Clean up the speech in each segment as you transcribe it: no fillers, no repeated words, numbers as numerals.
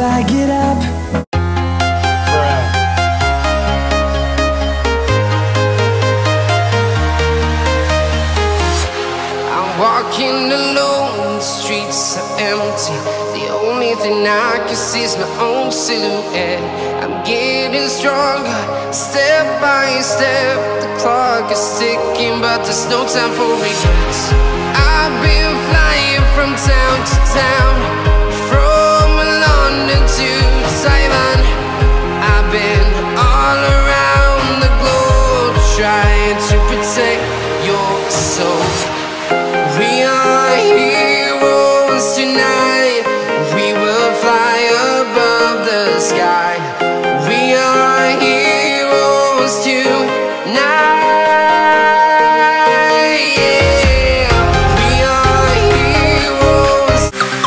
I get up. I'm walking alone, the streets are empty. The only thing I can see is my own silhouette. I'm getting stronger, step by step. The clock is ticking, but there's no time for regrets. I've been flying from town to town, from London to Taiwan. I've been all around the globe, trying to protect your soul. We are heroes tonight. We will fly above the sky. We are heroes tonight. Yeah, we are heroes.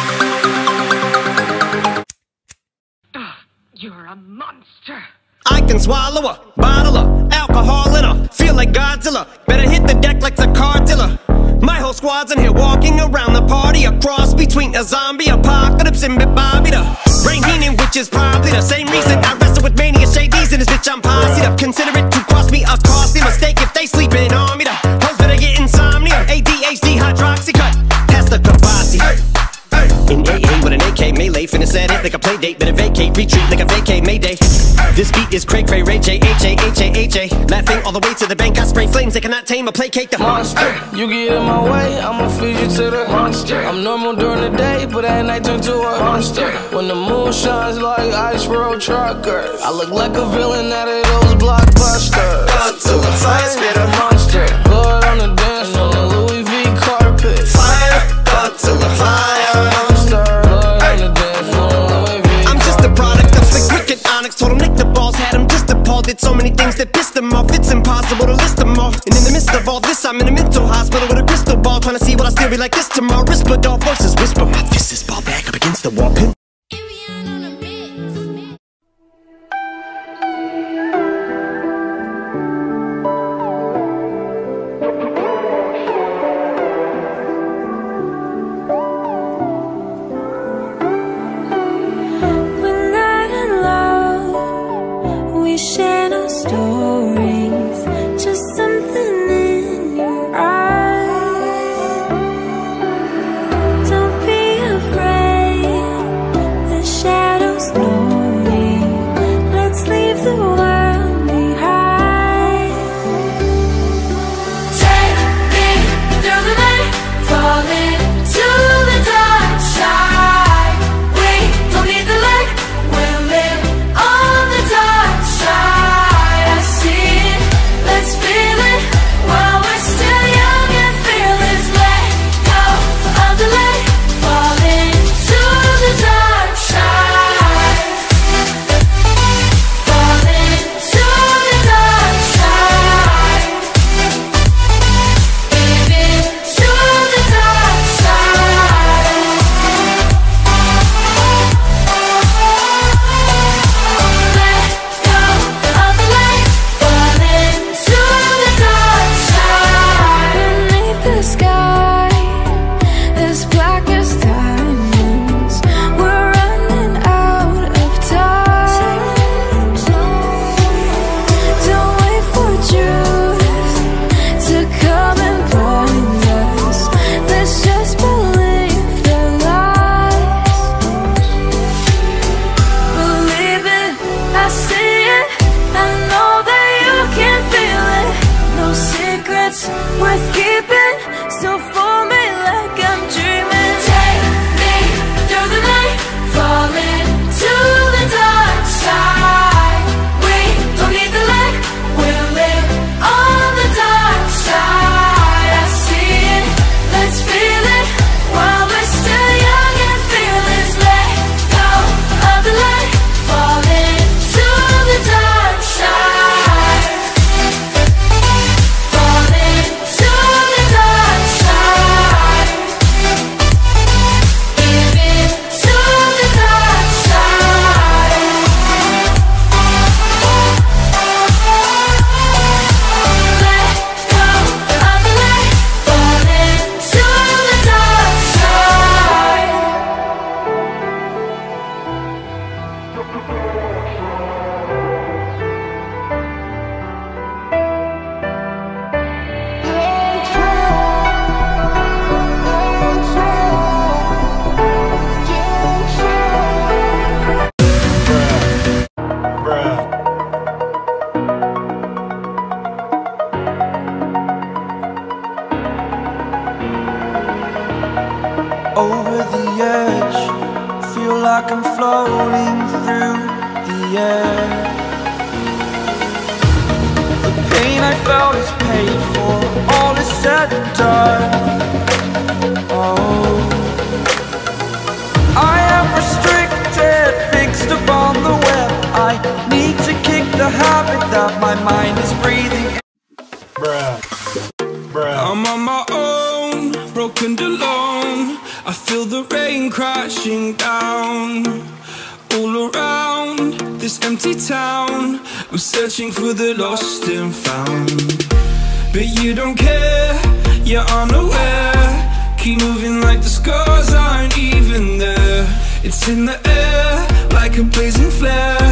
You're a monster. I can swallow a bottle of alcohol in her. Feel like Godzilla. Better hit the deck like the car dealer. My whole squad's in here walking around the party. A cross between a zombie apocalypse and Bobby the Brain Heenan, which is probably the same reason I wrestle with mania shades in this bitch. I'm posse up. Consider it to cost me a costly mistake if they sleeping on me. The hoes better get insomnia. ADHD hydroxy cut. Pass the Kabasi. In AA with an AK melee, finna set it like a play date. Better vacate, retreat like a vacay Mayday. This beat is cray cray, Ray J, H-A-H-A-H-A. Laughing all the way to the bank, I spray flames. They cannot tame or placate the monster. You get in my way, I'ma feed you to the monster. I'm normal during the day, but at night turn to a monster. When the moon shines like ice road truckers, I look like a villain out of those blockbusters. Up to the fire, spit a monster. Blood on the dance floor, the Louis V carpet. fire, up to the fire. Told him lick the balls, had him just appalled. Did so many things that pissed him off, it's impossible to list them all. And in the midst of all this, I'm in a mental hospital with a crystal ball, trying to see will I still be like this tomorrow. Whisper, dog voices whisper, my fist is ball back up against the wall. Pin share no stories, just something in your eyes. Don't be afraid, the shadows know me. Let's leave the world behind. Take me through the night, falling to the dark side. We don't need the light, we'll live on the dark side. I see it, let's feel it while we're still young and fearless. Let go of the light, fall into the dark side. Fall into the dark side. Give into the dark side. Let go of the light, fall into the dark side. Beneath the sky, as black as diamonds, we're running out of time. Don't wait for truth to come and blind us. Let's just believe the lies. Believe it, I see it, I know that you can feel it. No secrets worth keeping, so for me like I'm dreaming. Take me through the night, fall into the dark side. We don't need the light, we'll live on the dark side. I see it, let's feel it while we're still young and fearless. Let go of the light, fall into the dark side. Fall into the dark side. like I'm floating through the air. The pain I felt is paid for, all is said and done. Oh, I am restricted, fixed upon the web. I need to kick the habit that my mind is breathing. I'm on my own, broken and alone. I feel the rain crashing down all around this empty town. I'm searching for the lost and found, but you don't care, you're unaware. Keep moving like the scars aren't even there. It's in the air like a blazing flare.